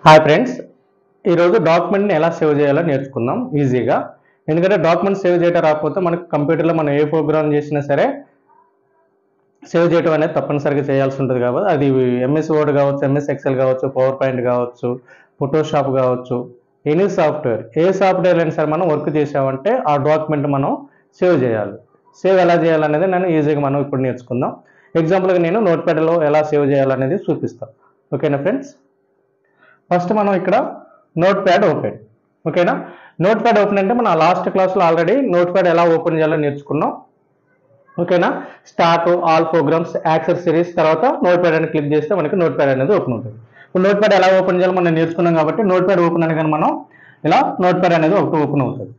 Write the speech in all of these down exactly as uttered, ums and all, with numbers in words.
Hi friends, ఈరోజు డాక్యుమెంట్ని ఎలా save చేయాలో నేర్చుకుందాం ఈజీగా. ఎందుకంటే డాక్యుమెంట్ సేవ్ చేయడం రాకపోతే మనకు కంప్యూటర్లో మనం ఏ ప్రోగ్రామ్ చేసినా సరే సేవ్ చేయడం అనేది తప్పనిసరిగా చేయాల్సి ఉంటుంది. కాబట్టి అది ఎంఎస్ వర్డ్ కావచ్చు, ఎంఎస్ ఎక్సెల్ కావచ్చు, పవర్ పాయింట్ కావచ్చు, ఫోటోషాప్ కావచ్చు, ఎనీ సాఫ్ట్వేర్ ఏ సాఫ్ట్వేర్ అయినా సరే మనం వర్క్ చేసామంటే ఆ డాక్యుమెంట్ మనం సేవ్ చేయాలి. సేవ్ ఎలా చేయాలనేది నేను ఈజీగా మనం ఇప్పుడు నేర్చుకుందాం. ఎగ్జాంపుల్గా నేను నోట్ ప్యాడ్లో ఎలా సేవ్ చేయాలనేది చూపిస్తాను. ఓకేనా ఫ్రెండ్స్? ఫస్ట్ మనం ఇక్కడ నోట్ ప్యాడ్ ఓపెన్. ఓకేనా? నోట్ ప్యాడ్ ఓపెన్ అంటే మనం లాస్ట్ క్లాస్లో ఆల్రెడీ నోట్ ప్యాడ్ ఎలా ఓపెన్ చేయాలో నేర్చుకున్నాం. ఓకేనా? స్టార్ట్, ఆల్ ప్రోగ్రామ్స్, యాక్సెసరీస్, తర్వాత నోట్ ప్యాడ్ అని క్లిక్ చేస్తే మనకి నోట్ ప్యాడ్ అనేది ఓపెన్ అవుతుంది. ఇప్పుడు నోట్ ప్యాడ్ ఎలా ఓపెన్ చేయాలో మనం నేర్చుకున్నాం కాబట్టి నోట్ ప్యాడ్ ఓపెన్ అని కానీ మనం ఇలా నోట్ ప్యాడ్ అనేది ఒకటి ఓపెన్ అవుతుంది.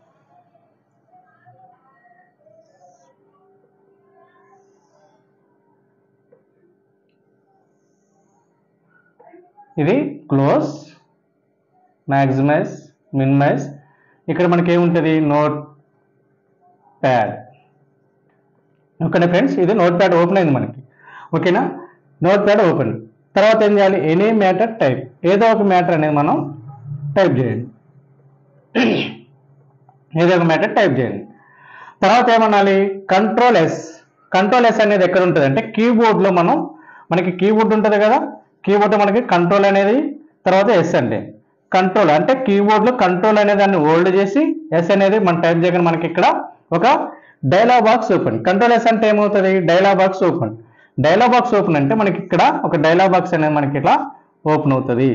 ఇది క్లోజ్, మ్యాక్సిమైజ్, మినిమైజ్. ఇక్కడ మనకి ఏముంటుంది? Notepad. ఓకేనా ఫ్రెండ్స్? ఇది నోట్ ప్యాడ్ ఓపెన్ అయింది మనకి. ఓకేనా? నోట్ ప్యాడ్ ఓపెన్ తర్వాత ఏం చేయాలి? ఎనీ మ్యాటర్ టైప్, ఏదో ఒక మ్యాటర్ అనేది మనం టైప్ చేయండి. ఏదో ఒక మ్యాటర్ టైప్ చేయండి. తర్వాత ఏమనాలి? Control yes. కంట్రోల్ ఎస్ అనేది ఎక్కడ ఉంటుంది అంటే కీబోర్డ్లో మనం మనకి కీబోర్డ్ ఉంటుంది కదా, కీబోర్డ్ మనకి కంట్రోల్ అనేది తర్వాత ఎస్ అంటే కంట్రోల్ అంటే కీబోర్డ్లో కంట్రోల్ అనే దాన్ని హోల్డ్ చేసి ఎస్ అనేది మనం టైప్ చేయగానే మనకి ఇక్కడ ఒక dialog box open. Control S అంటే ఏమవుతుంది? Dialog box open. Dialog box open అంటే మనకి ఇక్కడ ఒక డైలాగ్ బాక్స్ అనేది మనకి ఇట్లా ఓపెన్ అవుతుంది.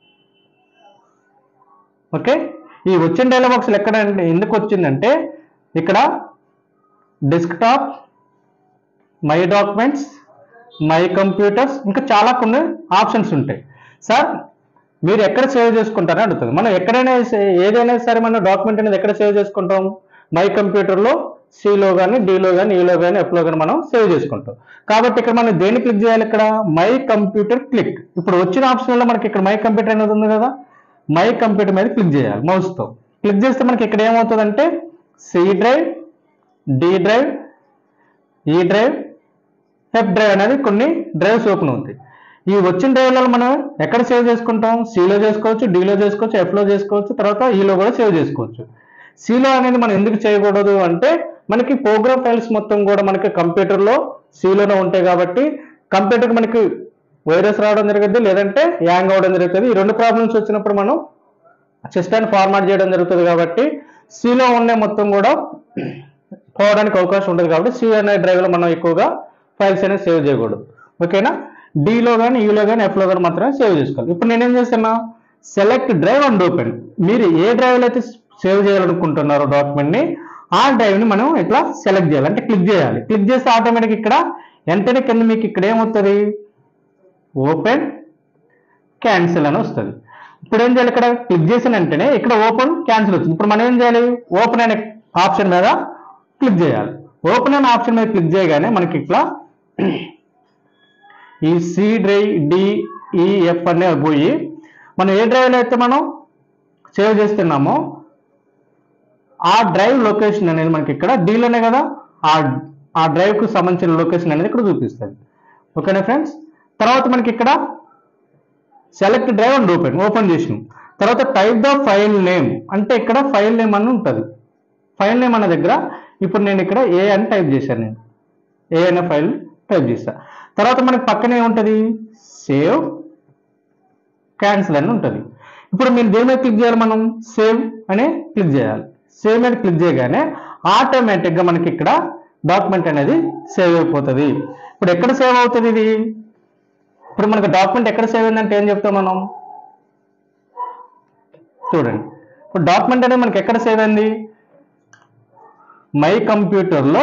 ఓకే, ఈ వచ్చిన డైలాగ్ బాక్స్ ఎక్కడ ఎందుకు వచ్చిందంటే ఇక్కడ desktop, my documents, my computers, ఇంకా చాలా కొన్ని ఆప్షన్స్ ఉంటాయి. సార్ మీరు ఎక్కడ సేవ్ చేసుకుంటారని అడుగుతుంది. మనం ఎక్కడైనా ఏదైనా సరే మన డాక్యుమెంట్ అనేది ఎక్కడ సేవ్ చేసుకుంటాం? మై కంప్యూటర్లో సిలో కానీ, డిలో కానీ, ఈలో కానీ, ఎఫ్లో కానీ మనం సేవ్ చేసుకుంటాం. కాబట్టి ఇక్కడ మనం దేన్ని క్లిక్ చేయాలి? ఇక్కడ మై కంప్యూటర్ క్లిక్. ఇప్పుడు వచ్చిన ఆప్షన్లో మనకి ఇక్కడ మై కంప్యూటర్ అనేది ఉంది కదా, మై కంప్యూటర్ మీద క్లిక్ చేయాలి మౌస్తో. క్లిక్ చేస్తే మనకి ఇక్కడ ఏమవుతుందంటే C drive, D drive, E drive, F drive అనేది కొన్ని డ్రైవ్స్ ఓపెన్ అవుతాయి. ఈ వచ్చిన డ్రైవ్లలో మనం ఎక్కడ సేవ్ చేసుకుంటాం? సిలో చేసుకోవచ్చు, డిలో చేసుకోవచ్చు, ఎఫ్లో చేసుకోవచ్చు, తర్వాత ఈలో కూడా సేవ్ చేసుకోవచ్చు. సిలో అనేది మనం ఎందుకు చేయకూడదు అంటే మనకి ప్రోగ్రామ్ ఫైల్స్ మొత్తం కూడా మనకి కంప్యూటర్లో సిలోనే ఉంటాయి కాబట్టి కంప్యూటర్కి మనకి వైరస్ రావడం జరుగుతుంది, లేదంటే హ్యాంగ్ అవ్వడం జరుగుతుంది. ఈ రెండు ప్రాబ్లమ్స్ వచ్చినప్పుడు మనం సిస్టమ్ ఫార్మాట్ చేయడం జరుగుతుంది. కాబట్టి సిలో ఉండే మొత్తం కూడా పోవడానికి అవకాశం ఉంటుంది. కాబట్టి సి అనే డ్రైవ్లో మనం ఎక్కువగా ఫైల్స్ అనేది సేవ్ చేయకూడదు. ఓకేనా? డిలో కానీ, ఈలో కానీ, ఎఫ్లో కానీ మాత్రమే సేవ్ చేసుకోవాలి. ఇప్పుడు నేనేం చేస్తున్నా? Select drive and open. మీరు ఏ డ్రైవ్లో అయితే సేవ్ చేయాలనుకుంటున్నారో డాక్యుమెంట్ని ఆ డ్రైవ్ని మనం ఇట్లా సెలెక్ట్ చేయాలి, అంటే క్లిక్ చేయాలి. క్లిక్ చేస్తే ఆటోమేటిక్ ఇక్కడ వెంటనే కింద మీకు ఇక్కడ ఏమవుతుంది? ఓపెన్, క్యాన్సిల్ అని వస్తుంది. ఇప్పుడు ఏం చేయాలి? ఇక్కడ క్లిక్ చేసిన వెంటనే ఇక్కడ ఓపెన్, క్యాన్సిల్ వచ్చింది. ఇప్పుడు మనం ఏం చేయాలి? ఓపెన్ అనే ఆప్షన్ మీద క్లిక్ చేయాలి. ఓపెన్ అనే ఆప్షన్ మీద క్లిక్ చేయగానే మనకి ఇట్లా ఈ C drive, D, E, F అనే పోయి మనం ఏ డ్రైవ్లో అయితే మనం సేవ్ చేస్తున్నామో ఆ డ్రైవ్ లొకేషన్ అనేది మనకి ఇక్కడ డీలోనే కదా, ఆ ఆ డ్రైవ్కు సంబంధించిన లొకేషన్ అనేది ఇక్కడ చూపిస్తుంది. ఓకేనా ఫ్రెండ్స్? తర్వాత మనకి ఇక్కడ select drive and open open చేసినాం. తర్వాత టైప్ ద ఫైల్ నేమ్ అంటే ఇక్కడ ఫైల్ నేమ్ అని ఉంటుంది. ఫైల్ నేమ్ అన్న దగ్గర ఇప్పుడు నేను ఇక్కడ ఏ అని టైప్ చేశాను. నేను ఏ అనే ఫైల్ టైప్ చేశాను. తర్వాత మనకి పక్కనే ఉంటుంది సేవ్, క్యాన్సిల్ అని ఉంటుంది. ఇప్పుడు మీరు దేని మీద క్లిక్ చేయాలి? మనం సేవ్ అనే క్లిక్ చేయాలి. సేవ్ మీద క్లిక్ చేయగానే ఆటోమేటిక్గా మనకి ఇక్కడ డాక్యుమెంట్ అనేది సేవ్ అయిపోతుంది. ఇప్పుడు ఎక్కడ సేవ్ అవుతుంది ఇది? ఇప్పుడు మనకి డాక్యుమెంట్ ఎక్కడ సేవ్ అయిందంటే ఏం చెప్తాం మనం? చూడండి, ఇప్పుడు డాక్యుమెంట్ అనేది మనకి ఎక్కడ సేవ్ అయింది? మై కంప్యూటర్లో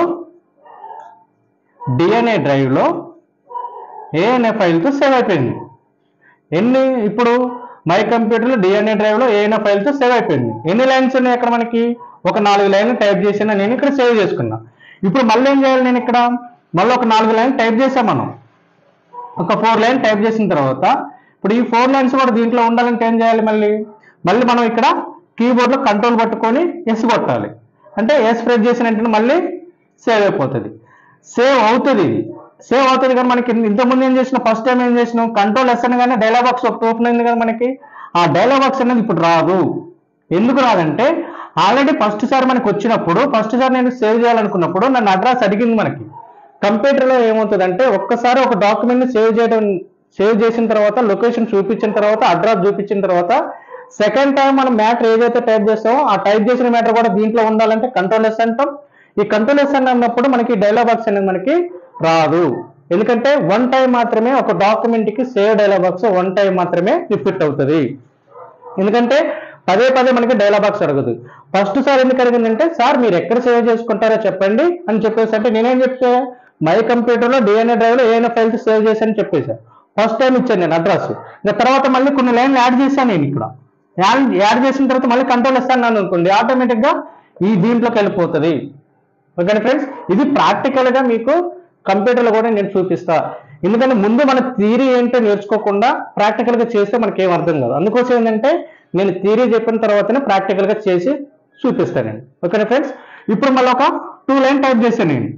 డి అనే డ్రైవ్లో ఏ అనే ఫైల్తో సేవ్ అయిపోయింది. ఎన్ని ఇప్పుడు మై కంప్యూటర్లో డి అనే డ్రైవ్లో ఏ అనే ఫైల్తో సేవ్ అయిపోయింది. ఎన్ని లైన్స్ ఉన్నాయి అక్కడ? మనకి ఒక నాలుగు లైన్లు టైప్ చేసిన నేను ఇక్కడ సేవ్ చేసుకున్నా. ఇప్పుడు మళ్ళీ ఏం చేయాలి? నేను ఇక్కడ మళ్ళీ ఒక నాలుగు లైన్లు టైప్ చేసాం. మనం ఒక ఫోర్ లైన్ టైప్ చేసిన తర్వాత ఇప్పుడు ఈ ఫోర్ లైన్స్ కూడా దీంట్లో ఉండాలంటే ఏం చేయాలి? మళ్ళీ మళ్ళీ మనం ఇక్కడ కీబోర్డ్లో కంట్రోల్ పట్టుకొని ఎస్ కొట్టాలి. అంటే ఎస్ ప్రెస్ చేసినట్టు మళ్ళీ సేవ్ అయిపోతుంది. సేవ్ అవుతుంది ఇది. సేవ్ అవుతుంది. కానీ మనకి ఇంతకుముందు ఏం చేసినాం, ఫస్ట్ టైం ఏం చేసినాం, కంట్రోల్ ఎస్ అనగానే డైలాగ్ బాక్స్ ఒకటి ఓపెన్ అయింది కదా మనకి. ఆ డైలాగ్ బాక్స్ అనేది ఇప్పుడు రాదు. ఎందుకు రాదంటే ఆల్రెడీ ఫస్ట్ సారి మనకి వచ్చినప్పుడు, ఫస్ట్ సారి నేను సేవ్ చేయాలనుకున్నప్పుడు నన్ను అడ్రస్ అడిగింది. మనకి కంప్యూటర్లో ఏమవుతుందంటే ఒక్కసారి ఒక డాక్యుమెంట్ని సేవ్ చేయడం సేవ్ చేసిన తర్వాత లొకేషన్ చూపించిన తర్వాత అడ్రస్ చూపించిన తర్వాత సెకండ్ టైం మనం మ్యాటర్ ఏదైతే టైప్ చేస్తామో ఆ టైప్ చేసిన మ్యాటర్ కూడా దీంట్లో ఉండాలంటే కంట్రోల్ ఎస్ అంటాం. ఈ కంట్రోల్ ఎస్ అన్నప్పుడు మనకి డైలాగ్ బాక్స్ అనేది మనకి రాదు. ఎందుకంటే వన్ టైం మాత్రమే ఒక డాక్యుమెంట్ కి save dialog box one time మాత్రమే రిపీట్ అవుతుంది. ఎందుకంటే పదే పదే మనకి డైలాగ్ బాక్స్ అడగదు. ఫస్ట్ సార్ ఎందుకు అడిగిందంటే, సార్ మీరు ఎక్కడ సేవ్ చేసుకుంటారో చెప్పండి అని చెప్పేసి అంటే నేనేం చెప్తే మై కంప్యూటర్లో డిఎన్ఏ డ్రైవ్లో ఏమైనా ఫైల్స్ సేవ్ చేశాను చెప్పేసాను. ఫస్ట్ టైం ఇచ్చాను నేను అడ్రస్. ఇంకా తర్వాత మళ్ళీ కొన్ని లైన్లు యాడ్ చేశాను నేను. ఇక్కడ యాడ్ యాడ్ చేసిన తర్వాత మళ్ళీ కంట్రోల్ ఇస్తాను అనుకోండి, ఆటోమేటిక్గా ఈ దీంట్లోకి వెళ్ళిపోతుంది. ఓకే ఫ్రెండ్స్, ఇది ప్రాక్టికల్గా మీకు కంప్యూటర్లో కూడా నేను చూపిస్తా. ఎందుకంటే ముందు మన థియరీ ఏంటో నేర్చుకోకుండా ప్రాక్టికల్గా చేస్తే మనకి ఏం అర్థం కాదు. అందుకోసం ఏంటంటే నేను థియరీ చెప్పిన తర్వాతనే ప్రాక్టికల్గా చేసి చూపిస్తానండి. ఓకేనా ఫ్రెండ్స్, ఇప్పుడు మళ్ళీ ఒక టూ లైన్ టైప్ చేశాను నేను.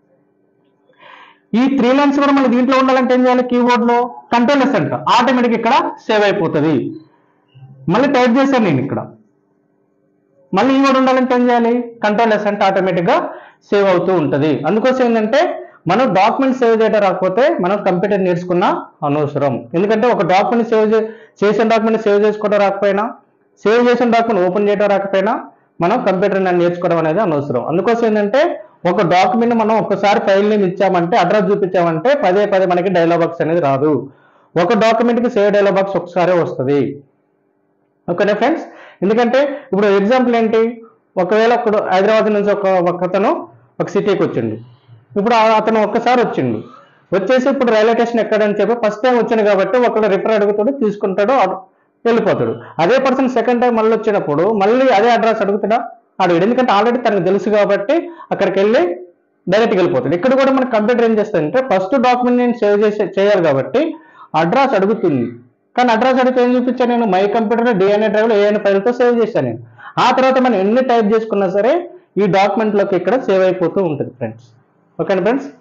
ఈ త్రీ లైన్స్ కూడా మళ్ళీ దీంట్లో ఉండాలంటే ఏం చేయాలి, కీబోర్డ్లో కంట్రోల్ ఎస్ అంట, ఆటోమేటిక్ ఇక్కడ సేవ్ అయిపోతుంది. మళ్ళీ టైప్ చేశాను నేను ఇక్కడ. మళ్ళీ ఈ కూడా ఉండాలంటే ఏం చేయాలి, కంట్రోల్ ఎస్ అంటే ఆటోమేటిక్గా సేవ్ అవుతూ ఉంటుంది. అందుకోసం ఏంటంటే మనం డాక్యుమెంట్ సేవ్ చేయడం రాకపోతే మనం కంప్యూటర్ నేర్చుకున్న అనవసరం. ఎందుకంటే ఒక డాక్యుమెంట్ సేవ్ చేసిన డాక్యుమెంట్ సేవ్ చేసుకోవడం రాకపోయినా, సేవ్ చేసిన డాక్యుమెంట్ ఓపెన్ చేయడం రాకపోయినా మనం కంప్యూటర్ నేర్చుకోవడం అనేది అనవసరం. అందుకోసం ఏంటంటే ఒక డాక్యుమెంట్ మనం ఒక్కసారి ఫైల్ నేమ్ ఇచ్చామంటే, అడ్రస్ చూపించామంటే పదే పదే మనకి డైలాగ్ బాక్స్ అనేది రాదు. ఒక డాక్యుమెంట్కి సేవ్ డైలాగ్ బాక్స్ ఒకసారే వస్తుంది. ఓకేనా ఫ్రెండ్స్, ఎందుకంటే ఇప్పుడు ఎగ్జాంపుల్ ఏంటి, ఒకవేళ ఇప్పుడు హైదరాబాద్ నుంచి ఒక ఒకతను ఒక సిటీకి వచ్చిండు. ఇప్పుడు అతను ఒక్కసారి వచ్చిండు, వచ్చేసి ఇప్పుడు రైల్వే స్టేషన్ ఎక్కడని చెప్పి ఫస్ట్ టైం వచ్చాను కాబట్టి ఒకళ్ళు రిఫర్ అడుగుతాడు, తీసుకుంటాడు, వెళ్ళిపోతాడు. అదే పర్సన్ సెకండ్ టైం మళ్ళీ వచ్చినప్పుడు మళ్ళీ అదే అడ్రస్ అడుగుతాడా, అడుగుడు. ఎందుకంటే ఆల్రెడీ తనకు తెలుసు కాబట్టి అక్కడికి వెళ్ళి డైరెక్ట్గా వెళ్ళిపోతాడు. ఇక్కడ కూడా మన కంప్యూటర్ ఏం చేస్తుందంటే ఫస్ట్ డాక్యుమెంట్ నేను సేవ్ చేసి చేయాలి కాబట్టి అడ్రస్ అడుగుతుంది. కానీ అడ్రస్ అడిగితే ఏం చూపించాను నేను, మై కంప్యూటర్ డిఎన్ఏ డ్రైవ్లో ఏఎన్ ఫైల్తో సేవ్ చేశాను నేను. ఆ తర్వాత మనం ఎన్ని టైప్ చేసుకున్నా సరే ఈ డాక్యుమెంట్లోకి ఇక్కడ సేవ్ అయిపోతూ ఉంటుంది ఫ్రెండ్స్. ఓకేనా ఫ్రెండ్స్.